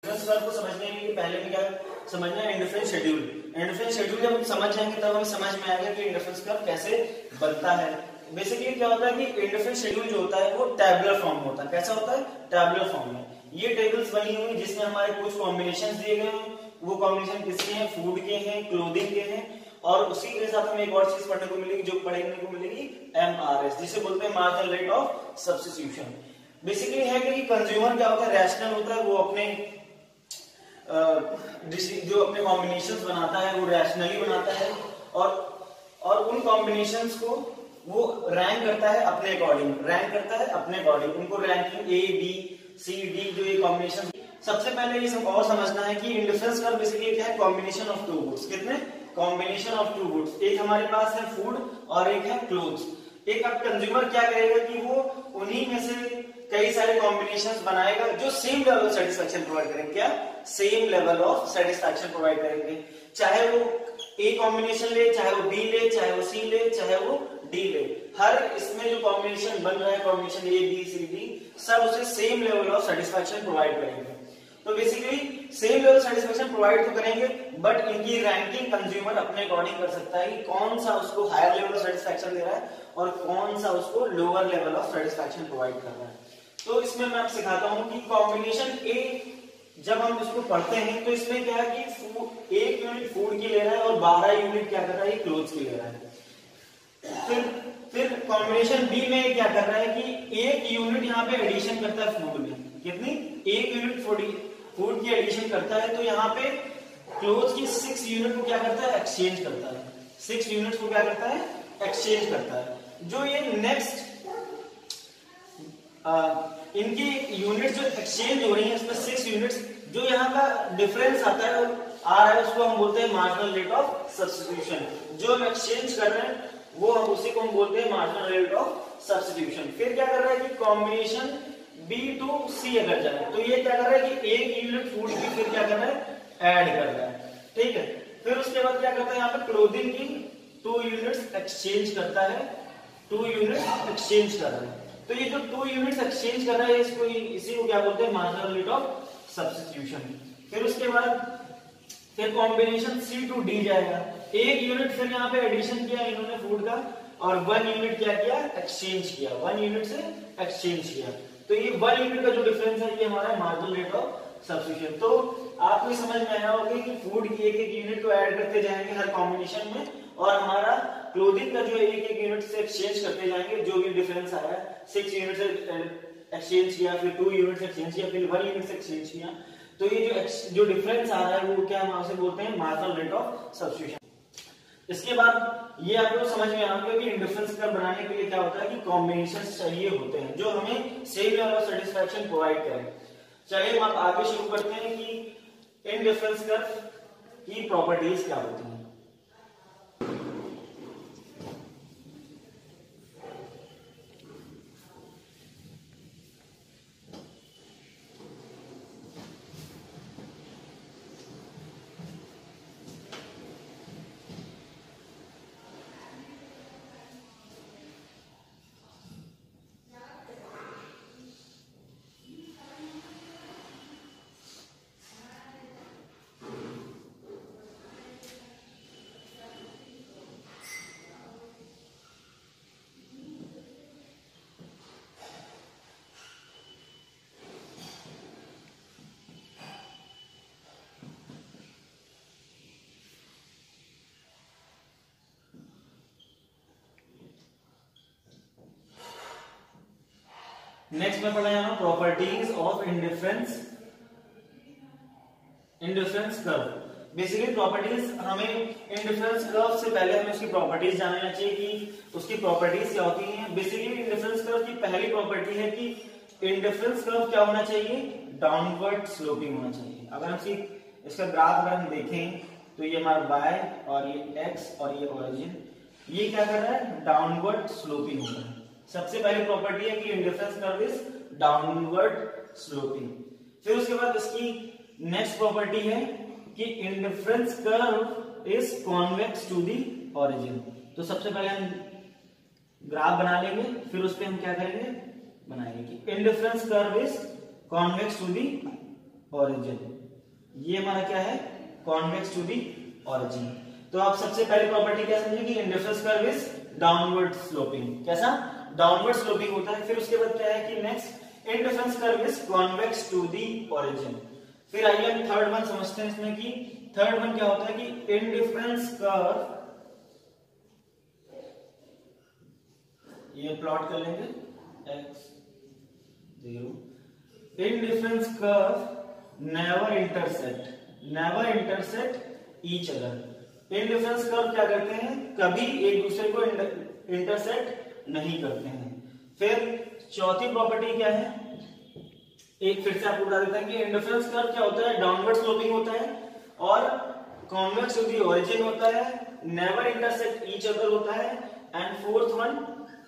Indifference curve को समझने के लिए पहले में क्या समझना है, इंडिफरेंस शेड्यूल। इंडिफरेंस शेड्यूल जब हम समझ जाएंगे तब हमें समझ में आएगा कि इंडिफरेंस कर्व कैसे बनता है। बेसिकली क्या होता है कि इंडिफरेंस शेड्यूल जो होता है वो टैबुलर फॉर्म में होता है। कैसा होता है? टैबुलर फॉर्म में। ये टेबल्स बनी हुई जिसमें हमारे कुछ कॉम्बिनेशंस दिए गए हैं। वो कॉम्बिनेशन किसके हैं? फूड के हैं, क्लोथिंग के हैं। और उसी के साथ हमें एक और चीज पढ़ने को मिलेगी, जो पढ़ने को मिलेगी MRS, जिसे बोलते हैं marginal rate of substitution. Basically है कि कंज्यूमर क्या होता है? रैशनल होता है। वो अपने जो अपने कॉम्बिनेशंस बनाता है वो रैशनली बनाता है और उन कॉम्बिनेशंस को वो रैंक करता है अपने अकॉर्डिंग, उनको ranking A B C D जो ये कॉम्बिनेशन। सबसे पहले ये सब और समझना है कि इंडिफरेंस कर्व बेसिकली क्या है? Combination of two goods. कितने? Combination of two goods. एक हमारे पास है फूड और एक है क्लोथ्स। एक अब कंज्यूमर क्या करेगा कि वो उन्हीं में से कई सारे कॉम्बिनेशंस बनाएगा जो same level of satisfaction provide करेंगे। क्या? Same level of satisfaction provide करेंगे। चाहे वो A कॉम्बिनेशन ले, चाहे वो B ले, चाहे वो C ले, चाहे वो D ले, हर इसमें जो कॉम्बिनेशन बन रहा है, combination A B C D, सब उसे same level of satisfaction provide करेंगे। तो basically same level satisfaction provide तो करेंगे, बट इनकी रैंकिंग कंज्यूमर अपने अकॉर्डिंग कर सकता है कि कौन सा उसको हायर लेवल ऑफ सेटिस्फैक्शन दे रहा है और कौन सा उसको lower level of satisfaction provide कर रहा है। तो इसमें मैं आपको सिखाता हूं कि कॉम्बिनेशन A जब हम इसको पढ़ते हैं तो इसमें क्या है कि एक यूनिट फूड की ले रहा है और 12 यूनिट क्या कर रहा है? क्लोथ्स की ले रहा है। फिर कॉम्बिनेशन B में क्या कर रहा है कि एक यूनिट यहाँ पे एडिशन करता है फूड में। कितनी? एक यूनिट फूड की एडिशन करता है। तो यहाँ पे क्लोथ्स की 6 यूनिट को क्या करता है? एक्सचेंज करता है। 6 यूनिट्स को क्या करता है? एक्सचेंज करता है। जो ये नेक्स्ट इनकी यूनिट जो एक्सचेंज हो रही है इसमें 6 यूनिट्स, जो यहाँ का डिफरेंस आता है आ रहा है उसको हम बोलते हैं मार्जिनल रेट ऑफ सब्स्टिट्यूशन। जो हम एक्सचेंज कर रहे हैं वो हम उसी को हम बोलते हैं मार्जिनल रेट ऑफ सब्स्टिट्यूशन। फिर क्या कर रहा है कि कॉम्बिनेशन B to C अगर जाए तो ये क्या कर रहा है कि एक यूनिट फूड की फिर क्या कर रहा है? ऐड कर रहा है। ठीक है। फिर उसके बाद क्या करता है? यहाँ पे क्लोथिंग की 2 यूनिट्स एक्सचेंज करता है। 2 यूनिट्स एक्सचेंज कर रहा है। तो ये जो 2 यूनिट्स एक्सचेंज कर रहा है इसको इसी को क्या बोलते हैं? Marginal rate of substitution. फिर उसके बाद फिर कॉम्बिनेशन C to D जाएगा। एक यूनिट फिर यहाँ पे एडिशन किया इन्होंने फूड का और 1 यूनिट क्या किया? एक्सचेंज किया। 1 यूनिट से एक्सचेंज किया। तो ये 1 यूनिट का जो डिफरेंस है ये हमारा मार्जिनल रेट ऑफ सब्स्टिट्यूशन। तो आपको समझ में आया होगा कि फूड की एक यूनिट को ऐड करते जाएंगे हर कॉम्बिनेशन में, और हमारा क्लोथिंग का जो एक यूनिट से एक्सचेंज करते जाएंगे। जो भी डिफरेंस आ रहा है 6 यूनिट से एक्सचेंज किया, फिर 2 यूनिट से एक्सचेंज किया, फिर 1 यूनिट से एक्सचेंज किया। तो ये जो डिफरेंस आ रहा है वो क्या हम उसे बोलते हैं? Marginal rate of substitution. इसके बाद ये आपको समझ में आ गया कि इंडिफरेंस कर्व बनाने के लिए क्या होता है कि कॉम्बिनेशंस चाहिए होते हैं जो हमें same level of satisfaction provide करें। चलिए हम आगे शुरू करते हैं कि इंडिफरेंस कर्व की प्रॉपर्टीज क्या होती हैं। नेक्स्ट में पढ़ा जाना properties of indifference curve. Basically properties हमें इंडिफरेंस कर्व से पहले हमें उसकी प्रॉपर्टीज जानना चाहिए कि उसकी प्रॉपर्टीज क्या होती हैं। बेसिकली इंडिफरेंस कर्व की पहली प्रॉपर्टी है कि इंडिफरेंस कर्व क्या होना चाहिए? डाउनवर्ड स्लोपिंग होना चाहिए। अगर हम इसका ग्राफ अगर हम देखें तो ये हमारा y और ये x और ये ओरिजिन, ये क्या कर रहा है? डाउनवर्ड स्लोपिंग हो रहा है। सबसे पहली प्रॉपर्टी है कि indifference curve is downward sloping. फिर उसके बाद इसकी नेक्स्ट प्रॉपर्टी है कि indifference curve is convex to the origin. तो सबसे पहले हम ग्राफ बना लेंगे, फिर उस पर हम क्या करेंगे? बनाएंगे कि indifference curve is convex to the origin, ये हमारा क्या है, कॉन्वेक्स टू दी ओरिजिन। तो आप सबसे पहले प्रॉपर्टी क्या समझेंगे, indifference curve is downward sloping, कैसा, डाउनवर्ड स्लोपिंग होता है। फिर उसके बाद क्या है कि next indifference curve is convex to the origin. फिर आइए हम थर्ड वन समझते हैं इसमें कि थर्ड वन क्या होता है कि इंडिफरेंस कर्व, ये प्लॉट कर लेंगे x 0, indifference curve never intersect each other. Indifference curve क्या करते हैं, कभी एक दूसरे को इंटरसेक्ट नहीं करते हैं। फिर चौथी प्रॉपर्टी क्या है, एक फिर से आपको बता देता है कि इंडिफरेंस कर्व क्या होता है, डाउनवर्ड स्लोपिंग होता है और कॉन्वेक्स टू दी ओरिजिन होता है, नेवर इंटरसेक्ट ईच अदर होता है। एंड फोर्थ वन,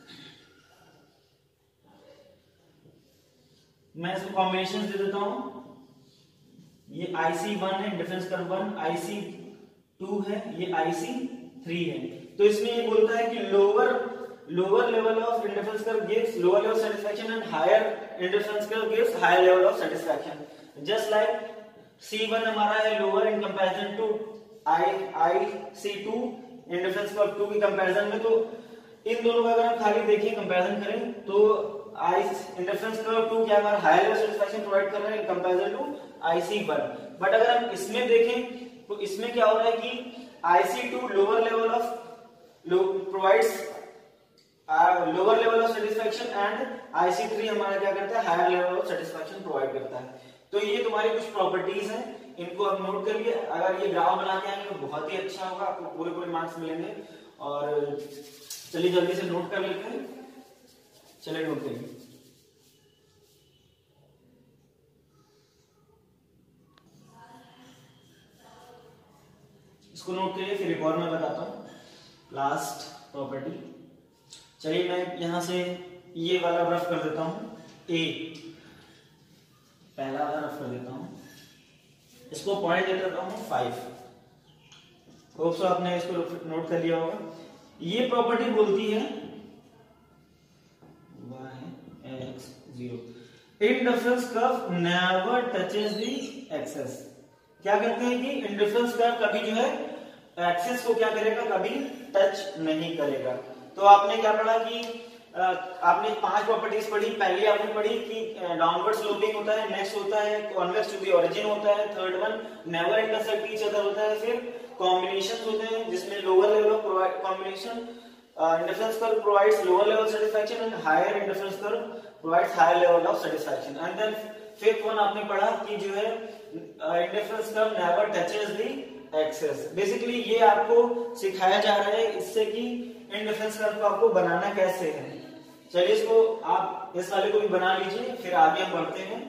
मैं इसको कॉम्बिनेशन दे देता हूं, ये IC1 है इंडिफरेंस कर्व 1, IC2 है, ये IC3 है। तो इसमें ये बोलता है कि lower level of indifference curve gives lower level satisfaction and higher indifference curve gives higher level of satisfaction. Just like C1 हमारा है lower in comparison to IC2 indifference curve 2 की कंपैरिजन में। तो इन दोनों का अगर हम खाली देखिए कंपैरिजन करें तो इंडिफरेंस कर्व 2 क्या हमारा हायर लेवल सेटिस्फैक्शन प्रोवाइड कर रहा है इन कंपैरिजन टू IC1। बट अगर हम इसमें देखें तो इसमें क्या हो रहा है कि IC2 lower level of provides lower level of satisfaction and IC3 हमारा क्या करता है, higher level of satisfaction provide करता है। तो ये तुम्हारी कुछ प्रॉपर्टीज हैं, इनको आप नोट करिए। अगर ये ग्राफ बना के आएंगे तो बहुत ही अच्छा होगा, आपको पूरे मार्क्स मिलेंगे। और चलिए जल्दी से नोट कर लेते हैं, चलिए नोट करिए। इसको नोट करिए, फिर एक और मैं बताता हूं लास्ट प्रॉपर्टी। चलिए मैं यहां से ये वाला रफ कर देता हूं, ए पहला वाला रफ कर देता हूं, इसको पॉइंट दे देता हूं 5। होप सो आपने इसको नोट कर लिया होगा। ये प्रॉपर्टी बोलती है y x 0 indifference curve never touches the axis. क्या कहते हैं कि इंडिफरेंस कर्व कभी जो है एक्सेस को क्या करेगा, कभी टच नहीं करेगा। तो आपने क्या पढ़ा कि आपने 5 प्रॉपर्टीज पढ़ी। पहली आपने पढ़ी कि डाउनवर्ड स्लोपिंग होता है, नेक्स्ट होता है कॉन्वेक्स टू द ओरिजिन होता है, third one never intersect each other होता है, फिर कॉम्बिनेशंस होते हैं जिसमें lower level of combination indifference curve provides lower level satisfaction and higher indifference curve provides higher level of satisfaction. And then fifth one आपने पढ़ा कि जो है indifference curve never touches the axis. Basically ये आपको सिखाया जा रहा है इससे कि इंडिफरेंस कर्व को आपको बनाना कैसे है। चलिए इसको आप इस वाले को भी बना लीजिए, फिर आगे हम बढ़ते हैं।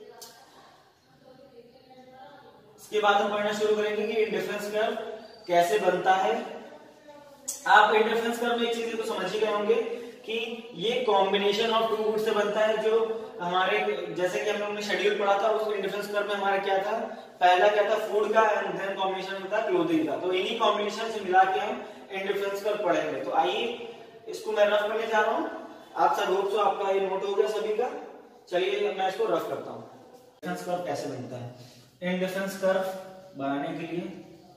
इसके बाद हम पढ़ना शुरू करेंगे कि इंडिफरेंस कर्व कैसे बनता है। आप इंडिफरेंस कर्व में एक चीज तो समझ ही गए होंगे कि ये कॉम्बिनेशन ऑफ टू गुड से बनता है। जो हमारे जैसे कि हम लोगों ने शेड्यूल पढ़ा था उस इंडिफरेंस कर्व में हमारा क्या था, पहला क्या था फूड का एंड देन कॉम्बिनेशन था क्लोथिंग का। तो इन्हीं कॉम्बिनेशन से मिला के हम इंडिफरेंस कर्व पढ़ेंगे। तो आइए इसको मैं रफ करने जा रहा हूं। आप सब होप सो आपका ये नोट हो गया सभी का। चलिए मैं इसको रफ करता हूं। इंडिफरेंस कर्व कैसे बनता है। इंडिफरेंस कर्व बनाने के लिए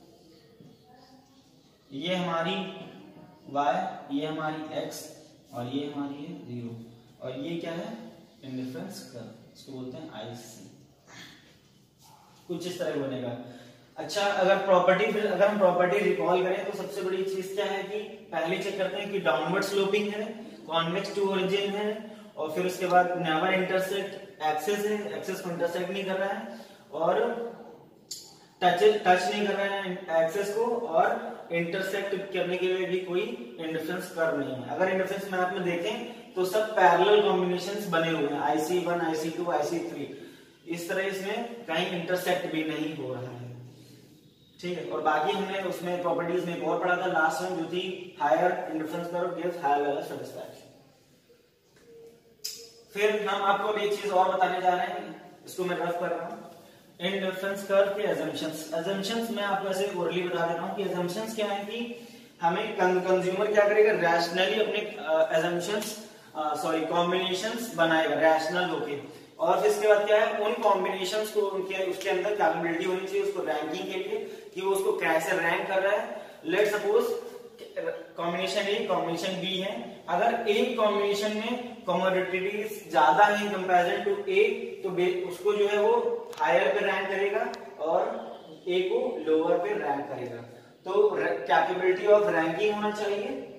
ये हमारी y, ये हमारी x और ये हमारी है 0 और ये क्या है इंडिफरेंस कर्व, इसको बोलते हैं IC। कुछ इस तरह बनेगा। अच्छा अगर हम प्रॉपर्टी रिकॉल करें तो सबसे बड़ी चीज क्या है कि पहले चेक करते हैं कि डाउनवर्ड स्लोपिंग है, कॉन्वेक्स टू ओरिजिन है और फिर उसके बाद नेवर इंटरसेक्ट एक्सेस है, एक्सेस को इंटरसेक्ट नहीं कर रहा है और टच नहीं कर रहा है एक्सेस को और इंटरसेक्ट करने के लिए भी कोई इंडिफरेंस कर्व नहीं है। अगर इंडिफरेंस मैप में देखें तो सब पैरेलल कॉम्बिनेशंस बने हुए हैं, IC1, IC2, IC3। इस तरह इसमें कहीं इंटरसेक्ट भी नहीं हो रहा है, ठीक है। और बाकी हमने उसमें प्रॉपर्टीज में एक और पढ़ा था लास्ट में जो थी higher indifference curve gives higher level satisfaction. फिर हम आपको एक चीज और बताने जा रहे हैं, इसको मैं रफ कर रहा हूं। इंडिफरेंस कर्व के assumptions मैं आपको ऐसे ओरली बता दे रहा हूं कि assumptions क्या है कि हमें कंज्यूमर क्या करेगा, रैशनली अपने assumptions कॉम्बिनेशंस बनाएगा रैशनल होके। और फिर इसके बाद क्या है, उन कॉम्बिनेशंस को उसके अंदर कैपेबिलिटी होनी चाहिए उसको रैंकिंग के लिए कि वो उसको कैसे रैंक कर रहा है। Let suppose combination A combination B है, अगर एक कॉम्बिनेशन में कमोडिटीज ज्यादा है इन कंपैरिजन टू ए, तो उसको जो है वो हायर पे रैंक करेगा और ए को लोअर पे रैंक करेगा। तो कैपेबिलिटी ऑफ रैंकिंग होना चाहिए